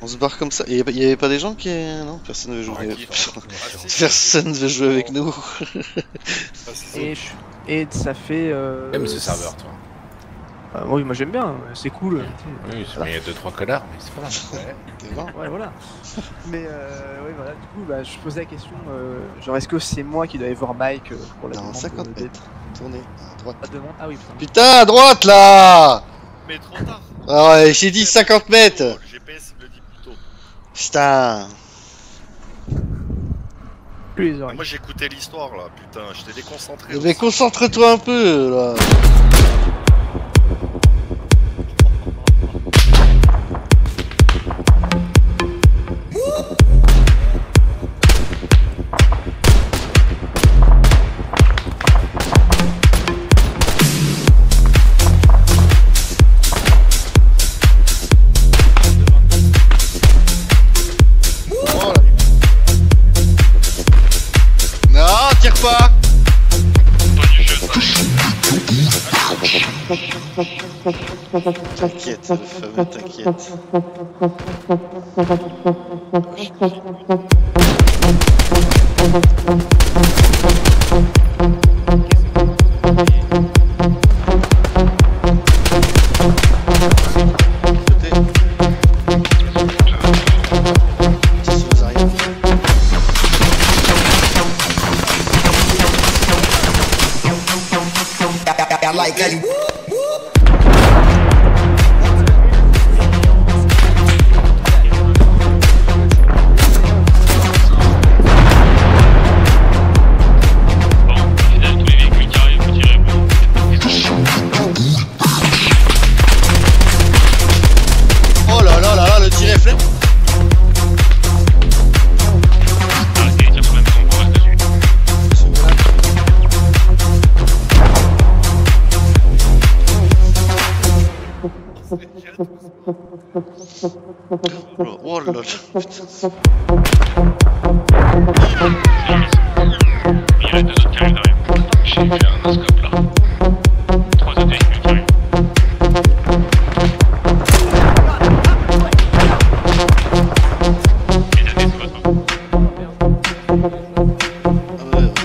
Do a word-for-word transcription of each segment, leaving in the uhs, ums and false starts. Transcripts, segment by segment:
On se barre comme ça. Il y avait pas des gens qui... Non, personne ne veut jouer. Ah, Personne ne veut jouer avec nous. Et, et ça fait... Euh... J'aime ce serveur, toi. Ah, oui, moi j'aime bien, c'est cool. Oui, il y a deux trois connards, mais c'est pas grave. Ouais, ouais, voilà. Mais euh, oui, voilà, du coup, bah, je posais la question, euh, genre, est-ce que c'est moi qui dois aller voir Mike euh, pour la Non, demande cinquante de... mètres. Tournez à droite. La demande. Ah oui, putain. Putain, à droite là. Mais trop tard. Ah ouais, j'ai dit cinquante mètres. Le G P S me le dit plus tôt. Putain. Plus les oreilles. Moi j'écoutais l'histoire là, putain, j'étais déconcentré. Mais concentre-toi un peu là. Tire pas. T'inquiète, le fameux t'inquiète. Like that. Oh là là là là, le tir est fait. Oh là là. Il reste deux autres qui arrivent derrière. J'ai fait un scope là. Trois autres véhicules qui arrivent. Les amis, c'est votre. Ah ouais,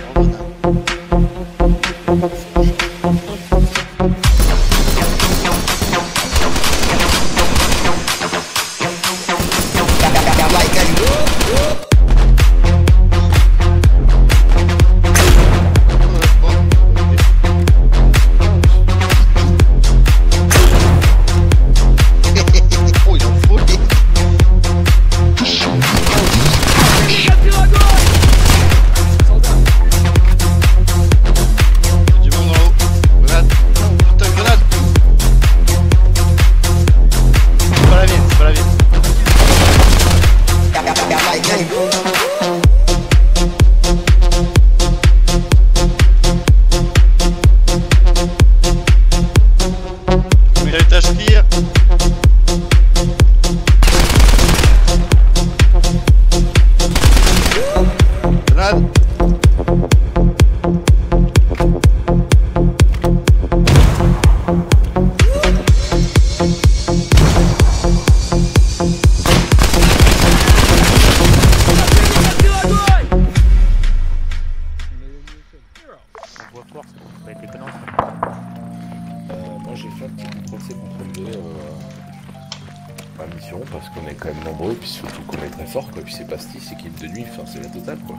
parce qu'on est quand même nombreux, puis surtout qu'on est très fort, quoi. Puis c'est pastis, équipe de nuit, enfin c'est la totale, quoi.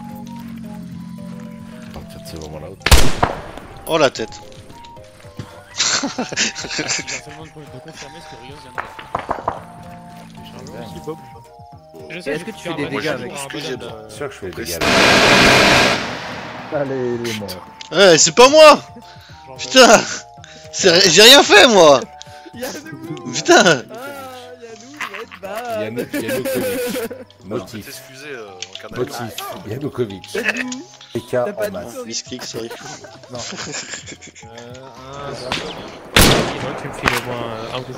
À partir de ce moment-là. Oh la tête. Je viens seulement de confirmer ce que Rios vient de faire. Je Bob. Je sais, est-ce que tu fais des dégâts avec ce que j'ai bien sûr que je fais des dégâts. Allez, il est mort. Ouais, c'est pas moi. Putain, j'ai rien fait moi. Putain. Yannick, Yanukovych. Motif. Excusez, euh, en canal. Motif. Yanukovych. P K en masse. Misclick, sorry. Non. Tu me files au moins un ou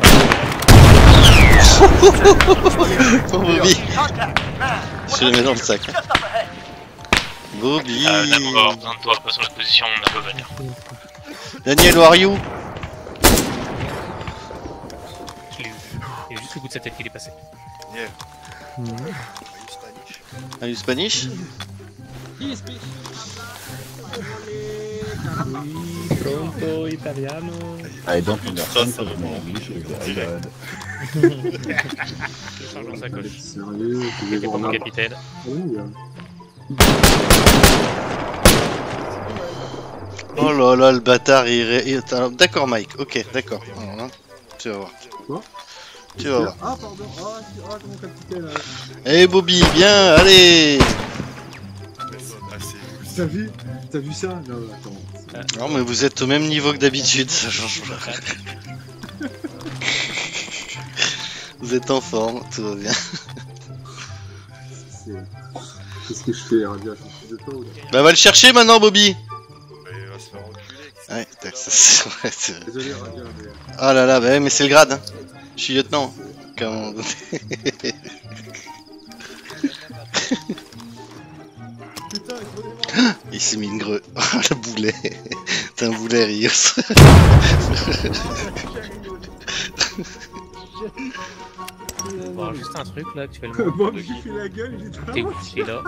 deux. Oh Bobby. Je le mets dans le sac. Bobby. Euh, d'abord, besoin de toi, pas sur la position, on peut venir. Daniel, where are you? Il y a juste le bout de sa tête qui est passé. Daniel. Mhm. Are you Spanish? He speak. Pronto, italiano. I don't understand Ça, ça va my bon. English is very Direct. bad. Je charge dans sa coche. Sérieux, tu veux C'est voir pour mon n'importe capitaine. où là. Oh là là, le bâtard, il... ré- il- alors, d'accord Mike, ok, d'accord. Alors là, tu vas voir. Quoi? Tu vas voir. Ah pardon, ah, c'est- ah mon capitaine. euh. Eh Bobby, bien, allez. Ah, c'est- T'as vu? T'as vu ça? Non, attends. Non mais vous êtes au même niveau que d'habitude, ça change pas. Vous êtes en forme, tout va bien. C'est- Qu'est-ce que je fais, Radia? Je me fous de toi ou là? Bah va le chercher maintenant Bobby. Mais il va se faire enculer. Ouais, tac, ça, c'est vrai, c'est- Désolé, Radia, mais. Ah là là, bah ouais, mais c'est le grade. Hein. Je suis lieutenant. Qu'à un moment donné. Putain, il Il s'est mis une greu. Oh le boulet. T'es un boulet Rios. Bon, alors, juste un truc là, actuellement. Bon, de j'ai qui- fait la gueule, il est T'es trop. t'es là.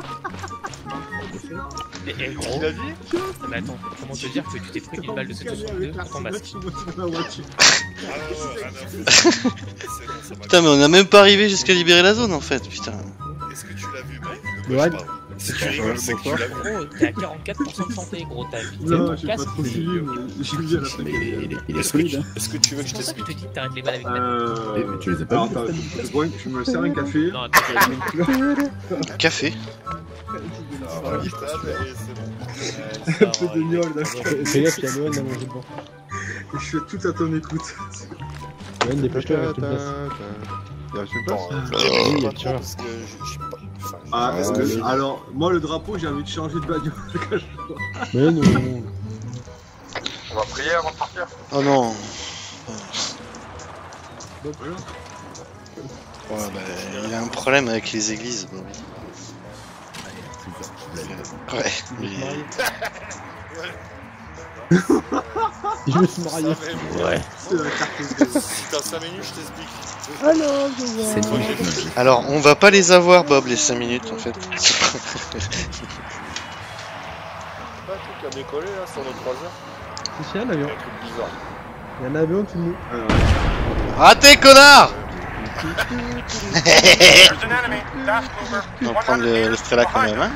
Et, et gros. Il a dit Mais attends, comment te dire que tu t'es pris une balle de sept soixante-deux pour ton masque? Ah ouais, ouais, rien à foutre. C'est bon, ça va. Putain, mais on a même pas arrivé jusqu'à libérer la zone en fait, putain. Est-ce que tu l'as vu, mec? Ouais. De quoi je parle? Si tu rigoles, c'est que tu l'as vu. Gros, t'es à quarante-quatre pour cent de santé, gros, t'as vite Non, ton j'ai pas casque. trop suivi, mais j'ai vu à la fin. Mais il est, il est- il est Est-ce que solide, tu- hein. est-ce que tu veux que C'est je pour ça que je te t'explique? dis que t'arrêtes les balles avec ta Euh. Eh, mais tu les as pas Alors, vus, attends, les je bois- je me sers un café. Non, attends, Un café. Ah, putain, mais c'est bon. Un peu de gnôle, là. Fais gaffe, il y a Noël dans mon jeu de banc. Je fais tout à ton écoute. Noël, dépêche-toi, reste une place. Attends, euh, Oh. je pas trop parce que je je sais pas. Enfin, Ah, Ah, est-ce que- oui. alors, moi, le drapeau, j'ai envie de changer de bagnole. Mais non. On va prier avant de partir. Oh non. Voilà. Ouais, bah, il a un problème avec les églises, Bobby. Ouais, mais... Je me suis marié. Ouais. C'est la carte. Si t'as cinq minutes, je t'explique. Alors, C'est une technologie. Alors, on va pas les avoir, Bob, les cinq minutes en fait. Pas un truc à décoller là sur nos croisières? C'est un avion. Un truc bizarre. Il y a un avion tout nu. Raté, connard. On va prendre le, le Strela quand même, hein.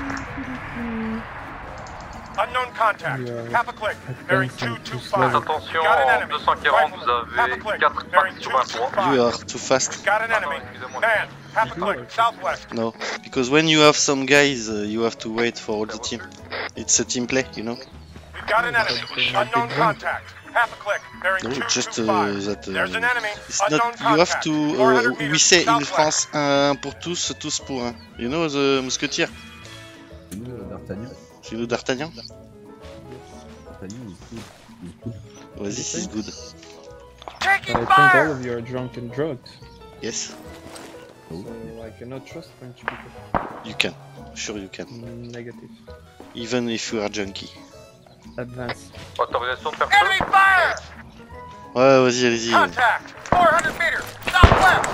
Unknown contact. Yeah. Kappa click. Bearing two two five. Attention, Got an en enemy. deux cent quarante, vous avez Kappa click. quatre Bearing packs two sur un two trois. You five. are too fast. Got an enemy. Man, Kappa click. Southwest. No, because when you have some guys, uh, you have to wait for all the team. It's a team play, you know. We've got an enemy. Unknown contact. Kappa click. Bearing No, two just two uh, five. that. Uh, There's an enemy. it's Unknown not. You have contact. to. four Uh, hundred we meters say in southwest. France, un pour tous, tous pour un. You know the Mousquetier. C'est nous, D'Artagnan. C'est nous d'Artagnan. D'Artagnan, il est cool. Il est cool. Vas-y, c'est good. Taking I think all fire. of you are drunk and drugged. Yes, So I cannot trust French people. you can. Sure you can. Mm, Negative. Even if you are junkie. Advance. Autorisation de faire Enemy fire. Ouais, vas-y, allez-y. Contact. four hundred meters southwest.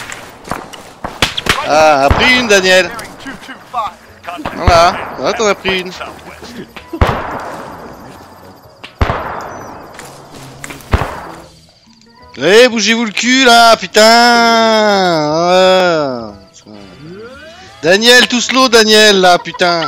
Ah, a pris une, Daniel. Bearing two two five. Contact. Voilà, voilà, t'en as pris une. Southwest. Eh, bougez-vous le cul là, putain. Ouais. Daniel, tout slow, Daniel là, putain.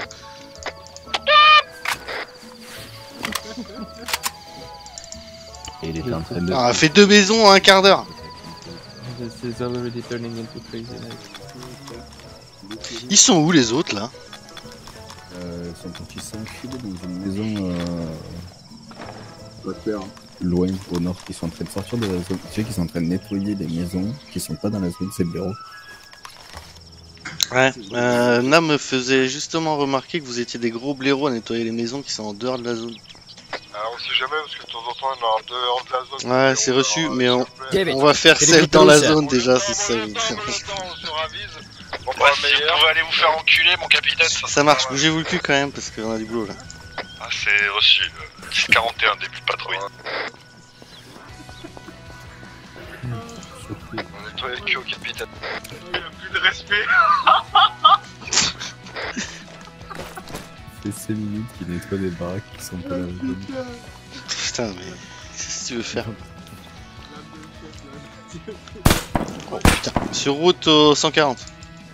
Et il était en train de. Ah, on a fait deux maisons en un quart d'heure. This is already turning into crazy night. Ils sont où les autres là? Euh, ils sont partis s'enfiler dans une maison euh, Va te faire. loin au nord, qui sont en train de sortir de la zone. Tu sais qu'ils sont en train de nettoyer les maisons qui sont pas dans la zone, c'est le bureau. Ouais, euh, Nam me faisait justement remarquer que vous étiez des gros blaireaux à nettoyer les maisons qui sont en dehors de la zone. Alors on sait jamais parce que de temps en temps on est en dehors de la zone. Ouais, c'est reçu, mais on, David, on va faire c'est celle les dans la Beatles. zone déjà, si ça vous... On se ravise. Bon bah si vous pouvez aller vous faire enculer mon capitaine. Ça, Ça marche, bougez-vous le cul quand même, parce qu'on a du boulot là. Ah, c'est reçu. dix quarante et un début de patrouille. On nettoie nettoyer le cul au capitaine. Il a plus de respect. C'est cinq minutes qu'il nettoie des baraques qui sont pas là. Putain, mais qu'est-ce que tu veux faire? Oh putain, sur route au cent quarante.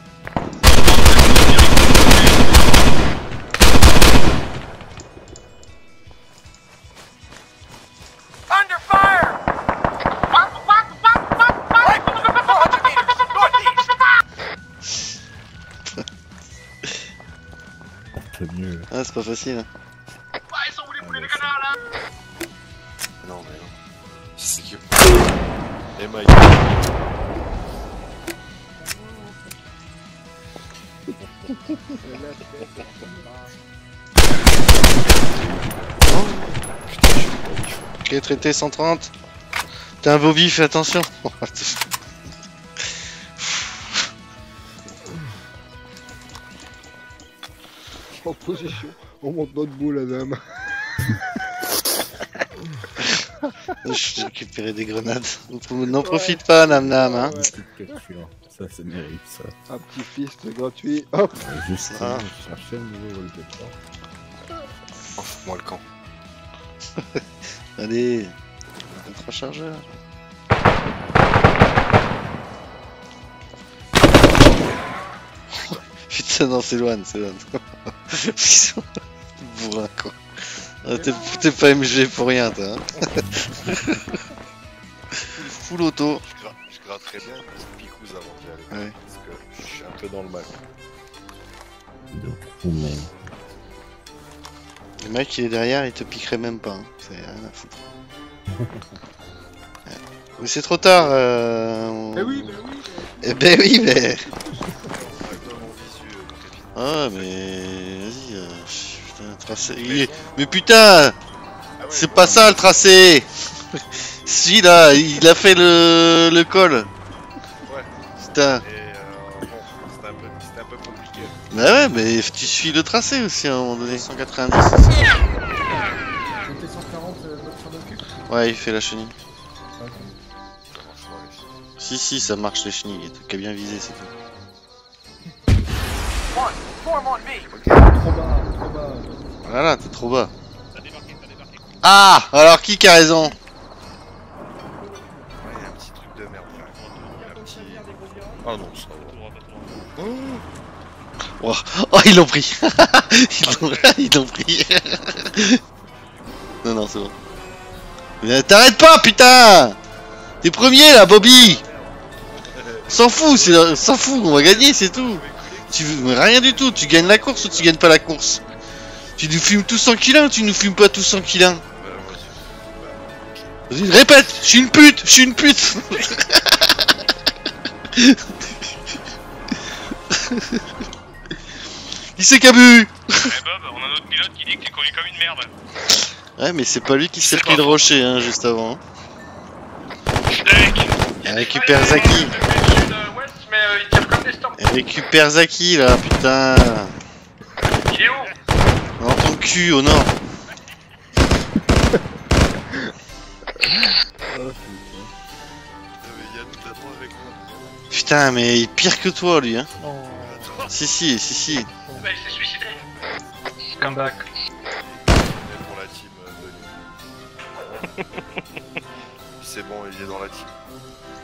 Under fire! C'est mieux. Ah, c'est pas facile. Hein. Ouais, ils sont où les boulets de canard là? Non, mais non. C'est que. Eh, Mike. Ok, traité cent trente. T'as un beau bif, attention. En position, on monte notre boule, la dame. J'ai récupéré des grenades. N'en profite pas, Nam Nam. Hein. Ça, ça mérite ça. Un petit fist gratuit, hop. Juste Ah. je cherchais un nouveau wallpaper. Oh, fous-moi le camp. Allez, un trois chargeurs. Putain, non, c'est loin, c'est loin. Putain, bourrin quoi. Ah, T'es pas M G pour rien, toi. Hein. Full auto. Je, gra je gratterais bien une picouse avant d'y aller. Ouais. Parce que je suis un peu dans le mal. Le mec il est derrière, il te piquerait même pas. Hein. C'est rien à foutre. Ouais. Mais c'est trop tard. Euh... on- Eh oui, bah oui. Eh ben oui, mais. Ah, mais. Vas-y. Euh... Putain, tracé. Il est- Mais putain! C'est pas ça le tracé! Si là, il a fait le, le col. Ouais. Putain. Et euh, bon, c'était un, peu... c'était un peu compliqué. Bah ouais, mais tu suis le tracé aussi à un moment donné. cent quatre-vingt-dix. C'était cent quarante, euh, votre fin d'occup. Ouais, il fait la chenille. Ok. Ça marche pas, les Si, si, ça marche les chenilles. T'as qu'à bien viser, c'est tout. One, form on me. Trop bas, trop bas. Voilà, t'es trop bas. Ah! Alors qui qui a raison? Ouais, il y a un petit truc de merde. Il y a un petit... Ah non, ça va. Oh, oh, ils l'ont pris. Ils l'ont ils l'ont pris. Non, non, c'est bon. Mais t'arrêtes pas, putain! T'es premier là, Bobby! S'en fout, c'est s'en fout, on va gagner, c'est tout. Tu veux rien du tout, tu gagnes la course ou tu gagnes pas la course? Tu nous fumes tous en kilin ou tu nous fumes pas tous en kilin? Vas-y, répète, je suis une pute, je suis une pute. Qui c'est qui a bu? Eh Bob, on a notre pilote qui dit que tu conduis comme une merde. Ouais, mais c'est pas lui qui s'est pris le rocher, hein, juste avant. Elle récupère Zaki. Mais euh, il tire comme des storms. Elle récupère Zaki là, putain. Il est où? Dans ton cul, au nord. Putain, mais il est pire que toi, lui, hein. Si, si, si, si. Bah, il s'est suicidé. Come back. Pour la team euh, de C'est bon, il est dans la team.